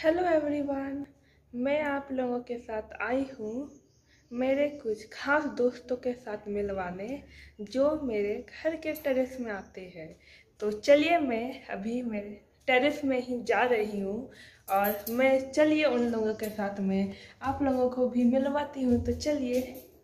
Hello everyone. मैं आप लोगों के साथ आई हूँ मेरे कुछ खास दोस्तों के साथ मिलवाने, जो मेरे घर के टेरेस में आते हैं। तो चलिए, मैं अभी मेरे टेरेस में ही जा रही हूँ और मैं चलिए उन लोगों के साथ में आप लोगों को भी मिलवाती हूँ। तो चलिए।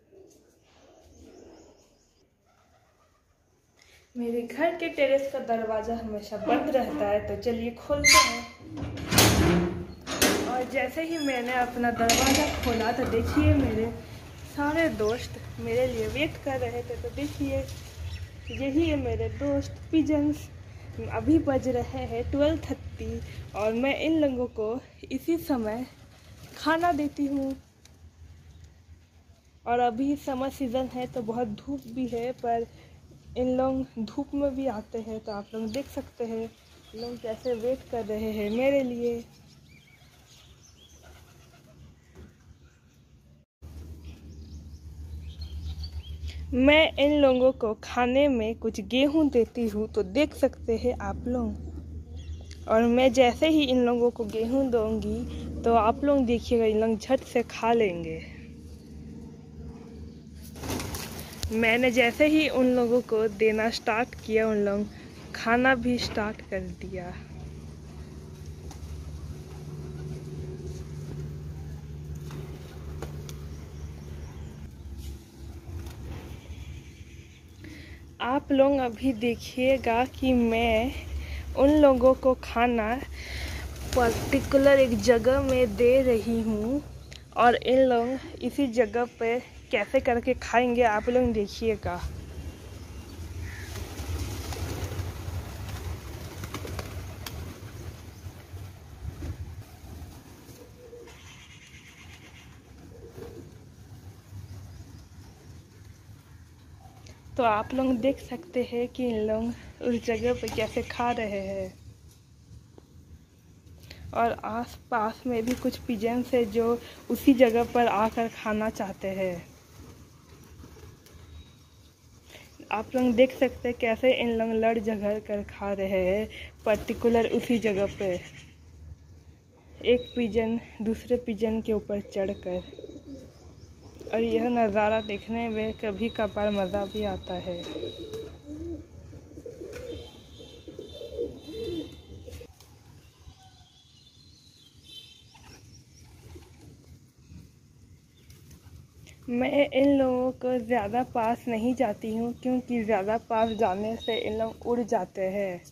मेरे घर के टेरेस का दरवाज़ा हमेशा बंद रहता है, तो चलिए खोलते हैं। और जैसे ही मैंने अपना दरवाज़ा खोला तो देखिए मेरे सारे दोस्त मेरे लिए वेट कर रहे थे। तो देखिए, यही है मेरे दोस्त पिजन्स। अभी बज रहे हैं 12:30 और मैं इन लोगों को इसी समय खाना देती हूँ। और अभी समर सीज़न है तो बहुत धूप भी है, पर इन लोग धूप में भी आते हैं। तो आप लोग देख सकते हैं लोग कैसे वेट कर रहे हैं मेरे लिए। मैं इन लोगों को खाने में कुछ गेहूं देती हूँ, तो देख सकते हैं आप लोग। और मैं जैसे ही इन लोगों को गेहूं दूंगी तो आप लोग देखिएगा, इन लोग झट से खा लेंगे। मैंने जैसे ही उन लोगों को देना स्टार्ट किया, उन लोग खाना भी स्टार्ट कर दिया। आप लोग अभी देखिएगा कि मैं उन लोगों को खाना पर्टिकुलर एक जगह में दे रही हूँ और इन लोग इसी जगह पे कैसे करके खाएंगे आप लोग देखिएगा। तो आप लोग देख सकते हैं कि इन लोग उस जगह पे कैसे खा रहे हैं। और आस पास में भी कुछ पिजन्स है जो उसी जगह पर आकर खाना चाहते हैं। आप लोग देख सकते हैं कैसे इन लोग लड़ झगड़ कर खा रहे हैं पर्टिकुलर उसी जगह पे, एक पिजन दूसरे पिजन के ऊपर चढ़कर। और यह नज़ारा देखने में कभी कभार मज़ा भी आता है। मैं इन लोगों को ज़्यादा पास नहीं जाती हूँ, क्योंकि ज़्यादा पास जाने से इन लोग उड़ जाते हैं।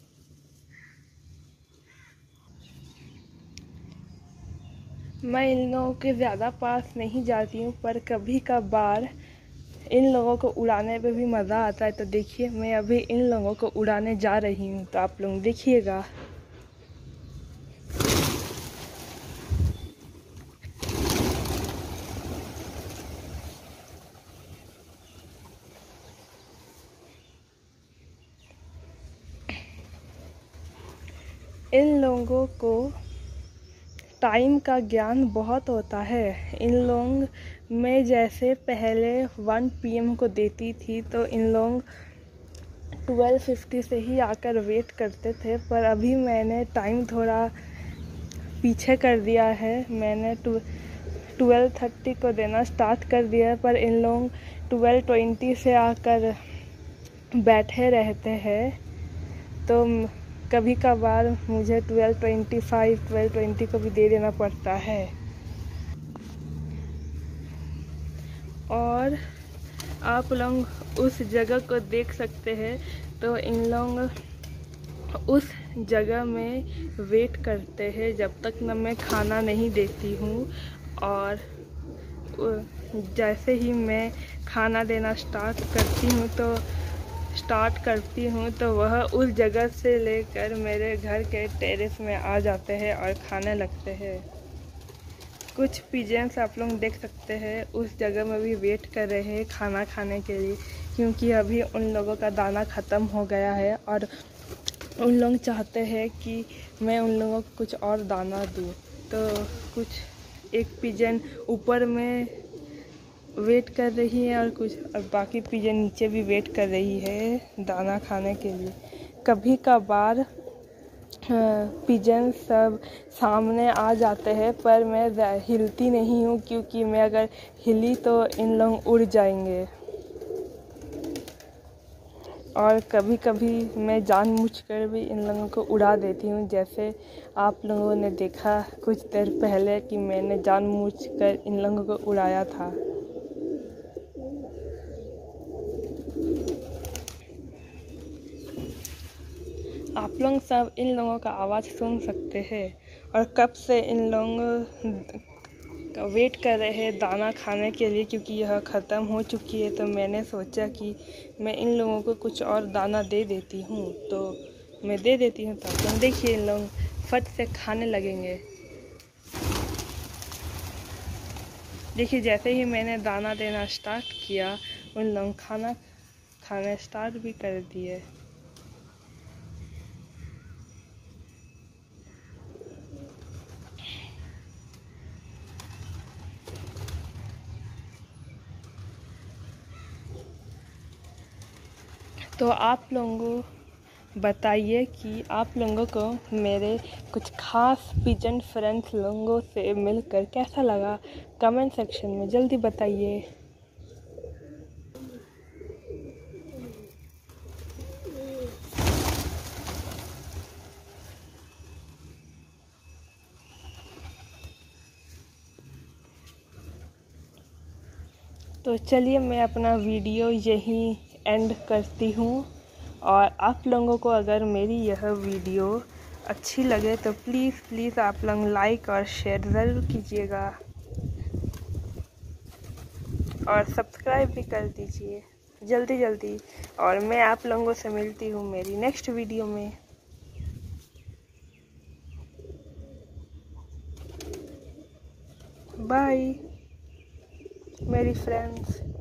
मैं इन लोगों के ज़्यादा पास नहीं जाती हूँ, पर कभी कभार इन लोगों को उड़ाने पे भी मज़ा आता है। तो देखिए, मैं अभी इन लोगों को उड़ाने जा रही हूँ, तो आप लोग देखिएगा। इन लोगों को टाइम का ज्ञान बहुत होता है। इन लोग मैं जैसे पहले 1 PM को देती थी, तो इन लोग 12:50 से ही आकर वेट करते थे। पर अभी मैंने टाइम थोड़ा पीछे कर दिया है। मैंने 12:30 को देना स्टार्ट कर दिया, पर इन लोग 12:20 से आकर बैठे रहते हैं। तो कभी कभार मुझे 12:25, 12:20 को भी दे देना पड़ता है। और आप लोग उस जगह को देख सकते हैं, तो इन लोग उस जगह में वेट करते हैं जब तक न मैं खाना नहीं देती हूँ। और जैसे ही मैं खाना देना स्टार्ट करती हूँ तो वह उस जगह से लेकर मेरे घर के टेरेस में आ जाते हैं और खाने लगते हैं। कुछ पिजन्स आप लोग देख सकते हैं उस जगह में भी वेट कर रहे हैं खाना खाने के लिए, क्योंकि अभी उन लोगों का दाना ख़त्म हो गया है और उन लोग चाहते हैं कि मैं उन लोगों को कुछ और दाना दूँ। तो एक पिजन ऊपर में वेट कर रही है और बाकी पिजन नीचे भी वेट कर रही है दाना खाने के लिए। कभी कभार पिजन सब सामने आ जाते हैं, पर मैं हिलती नहीं हूँ, क्योंकि मैं अगर हिली तो इन लोग उड़ जाएंगे। और कभी कभी मैं जानबूझकर भी इन लोगों को उड़ा देती हूँ, जैसे आप लोगों ने देखा कुछ देर पहले कि मैंने जानबूझकर इन लोगों को उड़ाया था। आप लोग सब इन लोगों का आवाज़ सुन सकते हैं, और कब से इन लोग का वेट कर रहे हैं दाना खाने के लिए, क्योंकि यह ख़त्म हो चुकी है। तो मैंने सोचा कि मैं इन लोगों को कुछ और दाना दे देती हूँ, तो मैं दे देती हूँ। तो देखिए इन लोग फट से खाने लगेंगे। देखिए जैसे ही मैंने दाना देना स्टार्ट किया, उन लोग खाना स्टार्ट भी कर दिए। तो आप लोगों बताइए कि आप लोगों को मेरे कुछ खास पिजन फ्रेंड्स लोगों से मिलकर कैसा लगा, कमेंट सेक्शन में जल्दी बताइए। तो चलिए मैं अपना वीडियो यहीं एंड करती हूँ, और आप लोगों को अगर मेरी यह वीडियो अच्छी लगे तो प्लीज़ आप लोग लाइक और शेयर ज़रूर कीजिएगा, और सब्सक्राइब भी कर दीजिए जल्दी। और मैं आप लोगों से मिलती हूँ मेरी नेक्स्ट वीडियो में। बाय मेरी फ्रेंड्स।